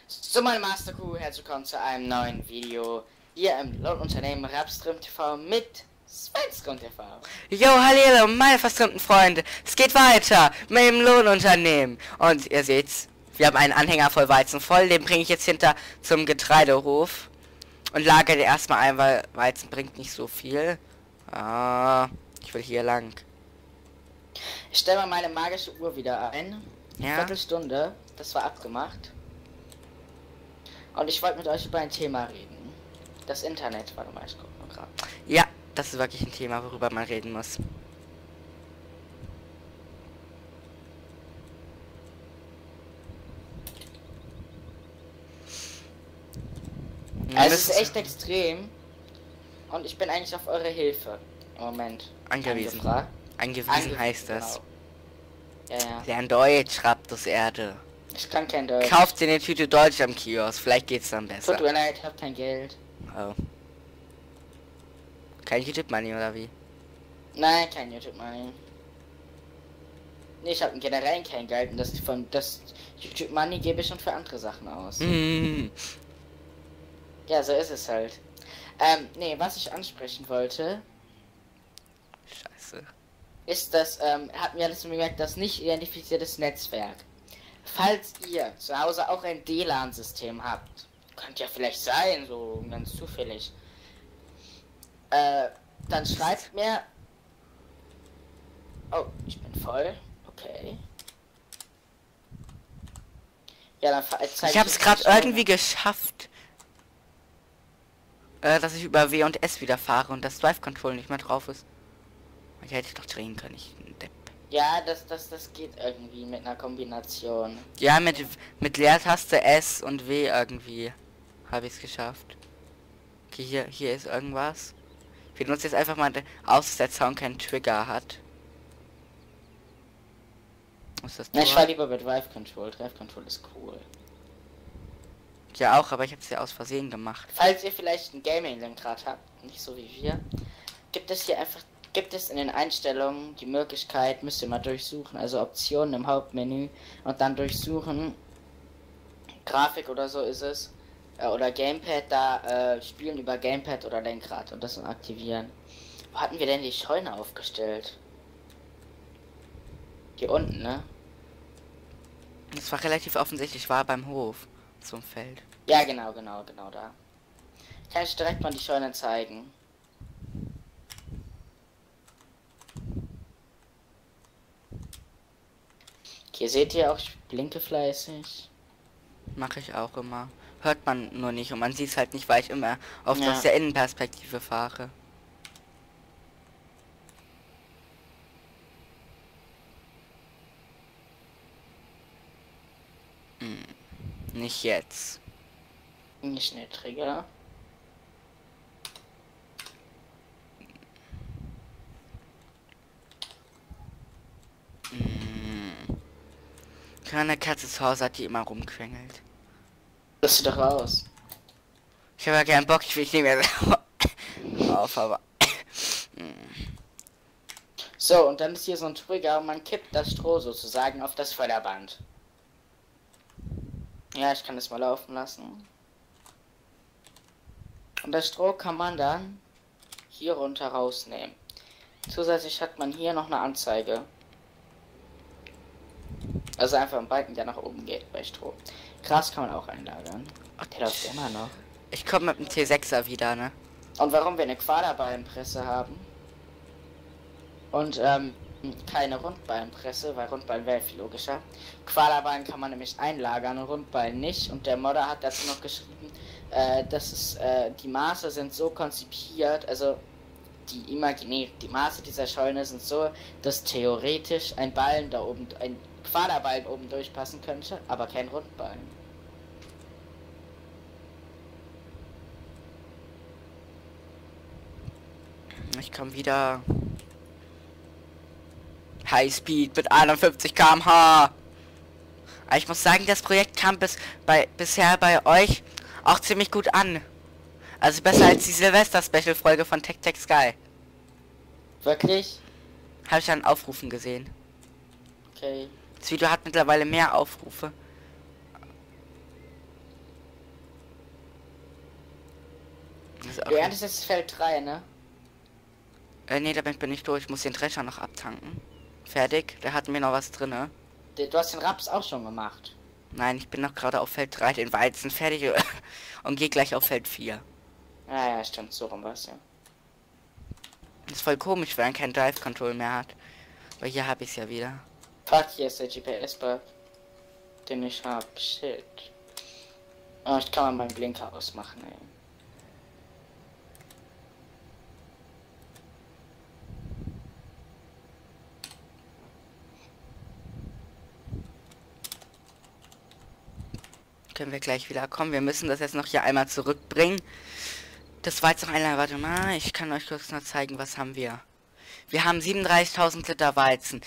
So, meine Master Crew, herzlich willkommen zu einem neuen Video hier im Lohnunternehmen Rapstream TV mit Svensson TV. Jo, hallo, meine verströmten Freunde. Es geht weiter mit dem Lohnunternehmen. Und ihr seht's, wir haben einen Anhänger voll Weizen voll. Den bringe ich jetzt hinter zum Getreidehof. Und lagere den erstmal ein, weil Weizen bringt nicht so viel. Ah, ich will hier lang. Ich stelle mal meine magische Uhr wieder ein. Ja. Viertelstunde, das war abgemacht. Und ich wollte mit euch über ein Thema reden. Das Internet, warte mal, ich guck mal gerade. Ja, das ist wirklich ein Thema, worüber man reden muss. Also es ist echt extrem. Und ich bin eigentlich auf eure Hilfe im Moment Angewiesen. Angewiesen heißt das. Genau. Ja, ja. Lern Deutsch, Raptus Erde. Ich kann kein Deutsch. Kauft dir eine Tüte Deutsch am Kiosk, vielleicht geht's dann besser. Tut mir leid, ich hab kein Geld. Oh. Kein YouTube-Money oder wie? Nein, kein YouTube Money. Nee, ich habe generell kein Geld und das YouTube Money gebe ich schon für andere Sachen aus. Ja, so ist es halt. Nee, was ich ansprechen wollte, Scheiße. ist das, hatten wir alles gemerkt, das nicht identifiziertes Netzwerk. Falls ihr zu Hause auch ein DLAN-System habt, könnte ja vielleicht sein, so ganz zufällig, dann schreibt mir. Oh, ich bin voll. Okay. Ja, dann Ich habe es gerade irgendwie geschafft, dass ich über W und S wieder fahre und das Drive Control nicht mehr drauf ist. Ich hätte doch drehen können, ich ein Depp. Ja, das geht irgendwie mit einer Kombination. Ja, mit Leertaste S und W irgendwie habe ich es geschafft. Okay, hier ist irgendwas. Ich benutze jetzt einfach mal, aus dass der Zaun keinen Trigger hat. Was ist das? Na, ich war lieber bei Drive Control. Drive Control ist cool. Ja auch, aber ich habe es ja aus Versehen gemacht. Falls ihr vielleicht ein Gaming-Lenkrad habt, nicht so wie wir, gibt es in den Einstellungen die Möglichkeit, müsst ihr mal durchsuchen, also Optionen im Hauptmenü und dann durchsuchen, Grafik oder so ist es, oder Gamepad, da spielen über Gamepad oder Lenkrad und das dann aktivieren. Wo hatten wir denn die Scheune aufgestellt? Hier unten, ne? Das war relativ offensichtlich, war beim Hof zum Feld. Ja, genau da. Kann ich direkt mal die Scheune zeigen. Hier seht ihr auch, ich blinke fleißig. Mache ich auch immer. Hört man nur nicht und man sieht es halt nicht, weil ich immer oft Ja. aus der Innenperspektive fahre. Nicht jetzt. Nicht der Trigger. Keine Katze zu Hause hat, die immer rumquengelt. Lass sie doch raus. Ich habe ja keinen Bock, ich will nicht mehr auf, aber So, und dann ist hier so ein Trigger und man kippt das Stroh sozusagen auf das Förderband. Ja, ich kann das mal laufen lassen. Und das Stroh kann man dann hier runter rausnehmen. Zusätzlich hat man hier noch eine Anzeige. Also einfach ein Balken, der nach oben geht bei Stroh. Gras kann man auch einlagern. Der läuft immer noch. ich komme mit dem T6er wieder, ne? Und warum wir eine Quaderballenpresse haben und keine Rundballenpresse, weil Rundballen wäre viel logischer. Quaderballen kann man nämlich einlagern und Rundballen nicht. Und der Modder hat dazu noch geschrieben, dass es die Maße sind so konzipiert, also die Maße dieser Scheune sind so, dass theoretisch ein Ballen da oben, ein Quaderballen oben durchpassen könnte, aber kein Rundballen. Ich komme wieder. Highspeed mit 51 km/h. Aber ich muss sagen, das Projekt kam bisher bei euch auch ziemlich gut an. Also besser als die Silvester-Special-Folge von Tech Sky. Wirklich? Habe ich an Aufrufen gesehen. Okay. Das Video hat mittlerweile mehr Aufrufe. Du erntest jetzt Feld 3, ne? Nee, damit bin ich durch. Ich muss den Drescher noch abtanken. Fertig. Der hat mir noch was drinne. Du hast den Raps auch schon gemacht. Nein, ich bin noch gerade auf Feld 3, den Weizen fertig und gehe gleich auf Feld 4. Ah ja, stimmt, so rum was, ja. Das ist voll komisch, wenn er kein Drive Control mehr hat. Weil hier habe ich es ja wieder. Fuck, hier ist der GPS-Bug, den ich hab. Shit. Oh, ich kann mal meinen Blinker ausmachen, ey. Können wir gleich wieder kommen. Wir müssen das jetzt noch hier einmal zurückbringen. Das war jetzt noch einer. Warte mal, ich kann euch kurz noch zeigen, was haben wir. Wir haben 37.000 Liter Weizen,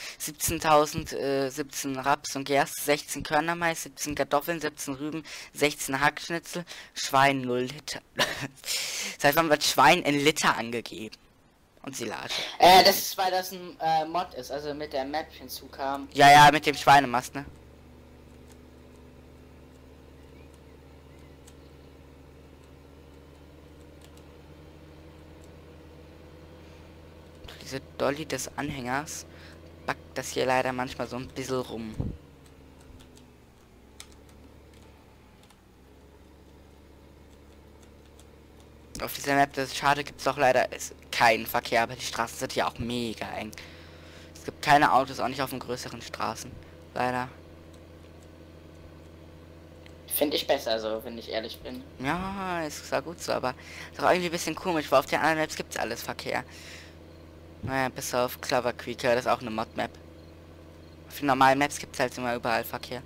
17 Raps und Gerste, 16 Körnermais, 17 Kartoffeln, 17 Rüben, 16 Hackschnitzel, Schwein 0 Liter. Das heißt, man wird Schwein in Liter angegeben. Und Silage. Das ist, weil das ein Mod ist, also mit der Map hinzukam. Ja, ja, mit dem Schweinemast, ne? Diese Dolly des Anhängers backt das hier leider manchmal so ein bisschen rum. Auf dieser Map, das ist schade, gibt es auch leider keinen Verkehr, aber die Straßen sind ja auch mega eng. Es gibt keine Autos, auch nicht auf den größeren Straßen. Leider. Finde ich besser so, wenn ich ehrlich bin. Ja, ist zwar gut so, aber ist auch irgendwie ein bisschen komisch, weil auf den anderen Maps gibt es alles Verkehr. Naja, bis auf Clover Creek, das ist auch eine Mod-Map. Auf den normalen Maps gibt es halt immer überall Verkehr.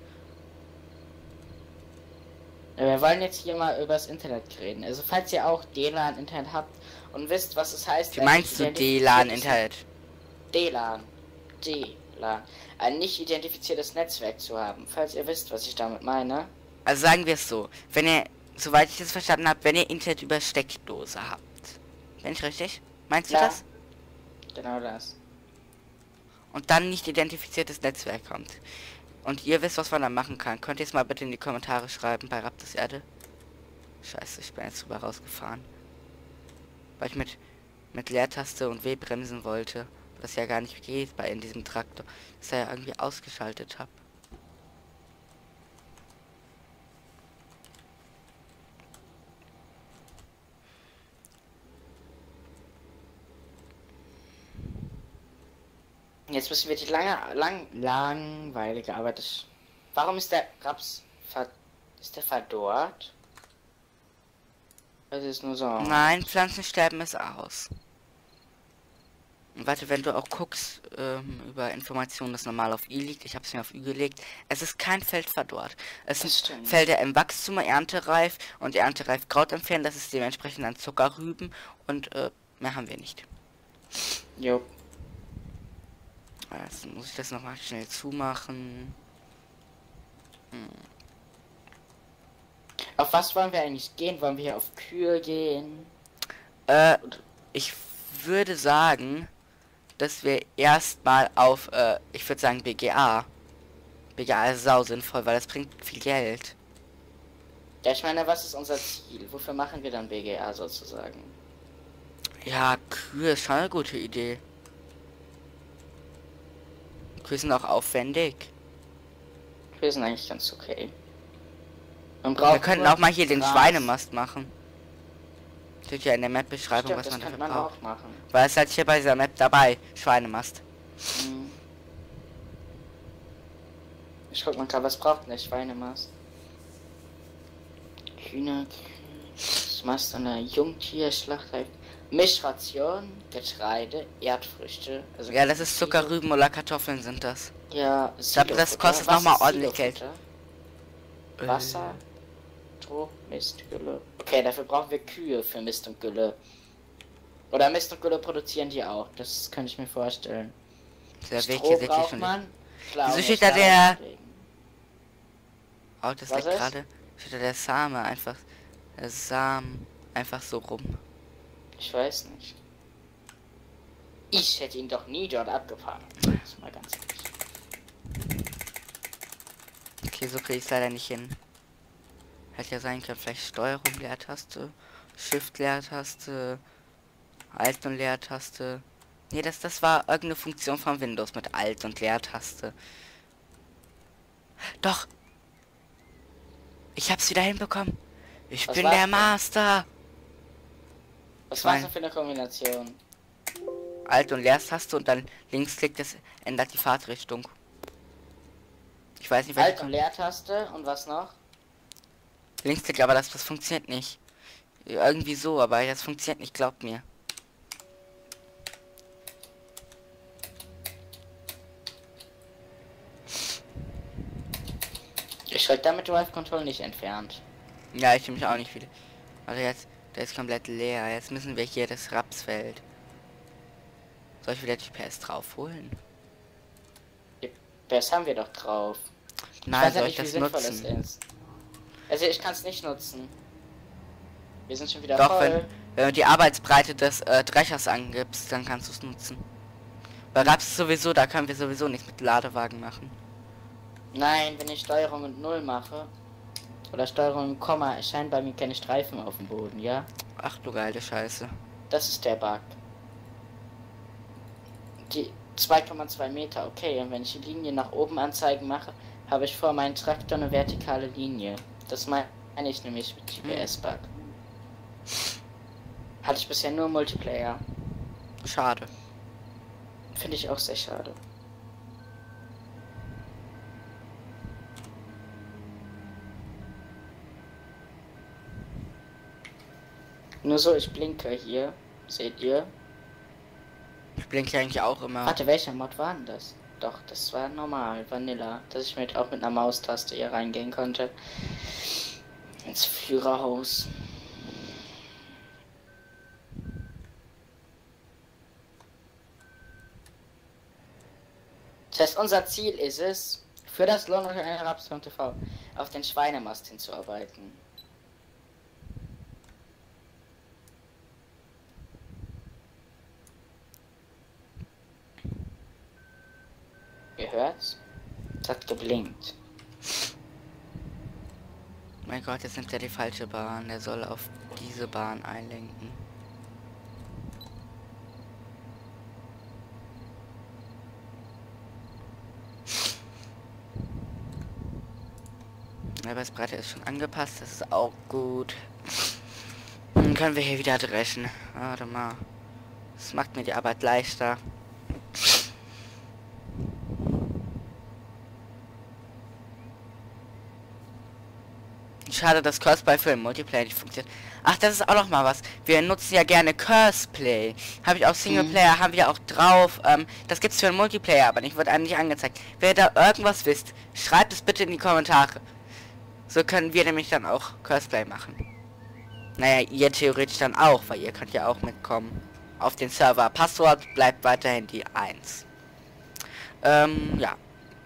Ja, wir wollen jetzt hier mal übers Internet reden. Also falls ihr auch DLAN-Internet habt und wisst, was es heißt... Wie meinst du DLAN-Internet? DLAN. Ein nicht identifiziertes Netzwerk zu haben. Falls ihr wisst, was ich damit meine. Also sagen wir es so, wenn ihr, soweit ich das verstanden habe, wenn ihr Internet über Steckdose habt. Bin ich richtig? Meinst du das? Genau das. Und dann nicht identifiziertes Netzwerk kommt. Und ihr wisst, was man da machen kann. Könnt ihr es mal bitte in die Kommentare schreiben bei Raptus Erde? Scheiße, ich bin jetzt drüber rausgefahren. Weil ich mit Leertaste und W bremsen wollte. Was ja gar nicht geht bei in diesem Traktor. Das er ja irgendwie ausgeschaltet habe. Jetzt müssen wir die langweilige Arbeit. Warum ist der Raps verdorrt? Das ist nur so. Nein, Pflanzensterben ist aus. Und warte, wenn du auch guckst über Informationen, das normal auf I liegt, ich habe es mir auf Ü gelegt, es ist kein Feld verdorrt. Es sind Felder im Wachstum, erntereif und erntereif Kraut entfernen, das ist dementsprechend an Zuckerrüben und mehr haben wir nicht. Jo. Also muss ich das nochmal schnell zumachen. Auf was wollen wir eigentlich gehen? Wollen wir hier auf Kühe gehen? Ich würde sagen, dass wir erstmal auf, ich würde sagen BGA. BGA ist sau sinnvoll, weil das bringt viel Geld. Ja, ich meine, was ist unser Ziel? Wofür machen wir dann BGA sozusagen? Ja, Kühe ist schon eine gute Idee. Kühe sind auch aufwendig. Kühe sind eigentlich ganz okay. Wir könnten auch mal hier den Schweinemast machen. Steht ja in der Map-Beschreibung, was man dafür braucht. Weil es halt hier bei dieser Map dabei, Schweinemast. Ich guck mal gerade, was braucht denn der Schweinemast? Hühner, Mast an der Jungtierschlachtreif. Mischration, Getreide, Erdfrüchte. Also ja, das ist Zucker, Rüben oder Kartoffeln sind das. Ja, ich glaube, das kostet nochmal ordentlich Geld. Wasser, Stroh, Mist, Gülle. Okay, dafür brauchen wir Kühe für Mist und Gülle. Oder Mist und Gülle produzieren die auch. Das kann ich mir vorstellen. Der Weg hier wirklich schon. Wieso steht da der... Oh, das liegt gerade. Steht da der Same einfach. Der Samen einfach so rum. Ich weiß nicht. Ich hätte ihn doch nie dort abgefahren. Das ist mal ganz ehrlich. Okay, so kriege ich es leider nicht hin. Hätte ja sein können, vielleicht Steuerung, Leertaste. Shift Leertaste, Alt und Leertaste. Nee, das war irgendeine Funktion von Windows mit Alt und Leertaste. Doch. Ich hab's wieder hinbekommen. Ich Was bin war's der denn? Master. Was war's denn für eine Kombination? Alt und Leertaste und dann Linksklick, das ändert die Fahrtrichtung. Ich weiß nicht, Alt und Leertaste und was noch? Linksklick, aber das funktioniert nicht. Irgendwie so, aber das funktioniert nicht, glaubt mir. Ich schreck damit Drive Control nicht entfernt. Ja, ich mich auch nicht wieder. Also jetzt, der ist komplett leer. Jetzt müssen wir hier das Rapsfeld. Soll ich wieder die PS draufholen? Das haben wir doch drauf. Nein, ich soll weiß ich ja das nicht, wie sinnvoll nutzen? es ist. Also ich kann es nicht nutzen. Wir sind schon wieder Doch, voll. wenn du die Arbeitsbreite des Drechers angibst, dann kannst du es nutzen. Bei Raps ist sowieso, da können wir sowieso nichts mit Ladewagen machen. Nein, wenn ich Steuerung und 0 mache, oder Steuerung und Komma, erscheinen bei mir keine Streifen auf dem Boden, ja? Ach du geile Scheiße. Das ist der Bug. Die 2,2 Meter, okay, und wenn ich die Linie nach oben anzeigen mache, habe ich vor meinem Traktor eine vertikale Linie. Das meine ich nämlich mit GPS-Bug. Hatte ich bisher nur Multiplayer. Schade. Finde ich auch sehr schade. Nur so, ich blinke hier. Seht ihr? Ich blinke eigentlich auch immer. Warte, welcher Mod war denn das? Doch, das war normal, Vanilla. Dass ich auch mit einer Maustaste hier reingehen konnte. Ins Führerhaus. Das heißt, unser Ziel ist es, für das Lohn und TV auf den Schweinemast hinzuarbeiten. Ihr hört's? Es hat geblinkt. Mein Gott, jetzt nimmt er die falsche Bahn. Er soll auf diese Bahn einlenken. Die Arbeitsbreite ist schon angepasst, das ist auch gut. Dann können wir hier wieder dreschen. Warte mal. Das macht mir die Arbeit leichter. Schade, dass Curseplay für den Multiplayer nicht funktioniert. Ach, das ist auch noch mal was. Wir nutzen ja gerne Curseplay. Habe ich auch Singleplayer, haben wir auch drauf. Das gibt's für den Multiplayer, aber nicht, wird einem nicht angezeigt. Wer da irgendwas wisst, schreibt es bitte in die Kommentare. So können wir nämlich dann auch Curseplay machen. Naja, ihr theoretisch dann auch, weil ihr könnt ja auch mitkommen. Auf den Server. Passwort bleibt weiterhin die 1. Ja.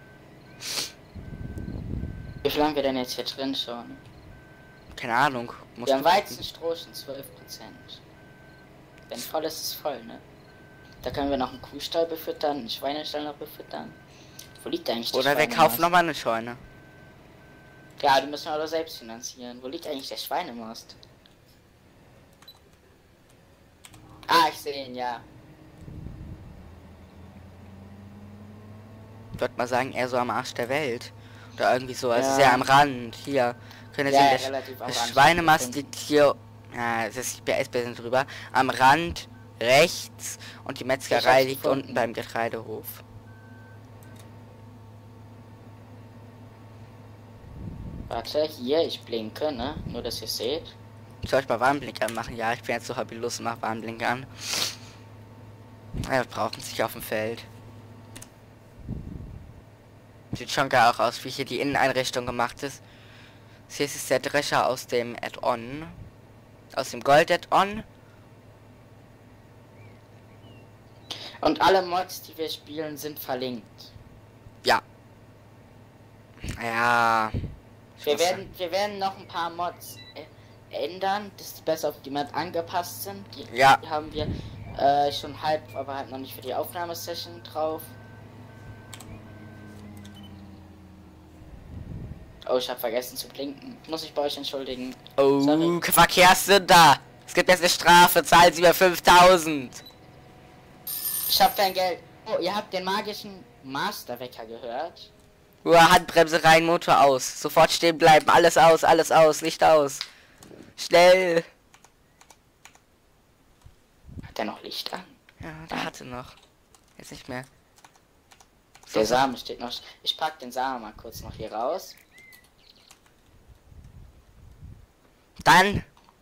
Wie viel haben wir denn jetzt hier drin schon? Keine Ahnung. Wir haben Weizenstroh schon 12%. Wenn voll ist, ist es voll, ne? Da können wir noch einen Kuhstall befüttern, einen Schweinestall noch befüttern. Wo liegt eigentlich der Oder wir kaufen nochmal eine Scheune. Ja, die müssen wir aber selbst finanzieren. Wo liegt eigentlich der Schweinemast? Ah, ich sehe ihn, ja. Ich würde mal sagen, eher so am Arsch der Welt. Oder irgendwie so, also Ja. sehr am Rand. Hier. Könnt ihr Ja, sehen, relativ am der Rand Schweinemast steht liegt hier. Ja, es ist PS bisschen drüber. Am Rand rechts. Und die Metzgerei liegt gefunden. unten beim Getreidehof. Warte, hier, ich blinke, ne? Nur, dass ihr seht. Soll ich mal Warnblink anmachen? Ja, ich bin jetzt so hobbylos, mach Warnblink an. Ja, wir brauchen sich auf dem Feld. Sieht schon geil auch aus, wie hier die Inneneinrichtung gemacht ist. Hier ist der Drescher aus dem Add-on. Aus dem Gold-Add-on. Und alle Mods, die wir spielen, sind verlinkt. Ja. Ja. Wir werden noch ein paar Mods ändern, dass die besser auf die Map angepasst sind. Die Ja. haben wir schon halb, aber halt noch nicht für die Aufnahmesession drauf. Oh, ich habe vergessen zu blinken. Muss ich bei euch entschuldigen. Oh, Sorry. Verkehrssinn da. Es gibt jetzt eine Strafe, zahlen Sie mir 5000. Ich hab kein Geld. Oh, ihr habt den magischen Masterwecker gehört? Handbremse rein, Motor aus. Sofort stehen bleiben. Alles aus, Licht aus. Schnell. Hat der noch Licht an? Ja, der hatte noch. Jetzt nicht mehr. Der Samen steht noch. Ich pack den Samen mal kurz noch hier raus. Dann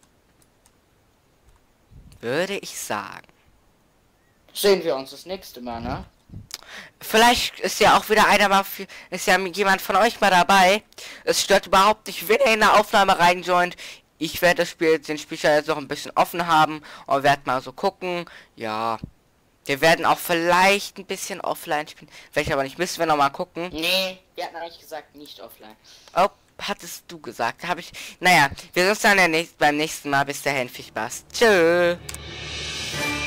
würde ich sagen, Sehen wir uns das nächste Mal, ne? vielleicht ist ja auch wieder einer mal ist ja jemand von euch mal dabei. Es stört überhaupt nicht, wenn er in der Aufnahme reinjoint. Ich werde das Spiel, den Spielstand jetzt noch ein bisschen offen haben und werde mal so gucken. Ja, wir werden auch vielleicht ein bisschen offline spielen. Welche aber nicht, müssen wir noch mal gucken. Nee, wir hatten eigentlich gesagt, nicht offline. Oh, hattest du gesagt? Habe ich. Naja, wir sehen uns dann beim nächsten Mal. Bis dahin, viel Spaß. Tschö.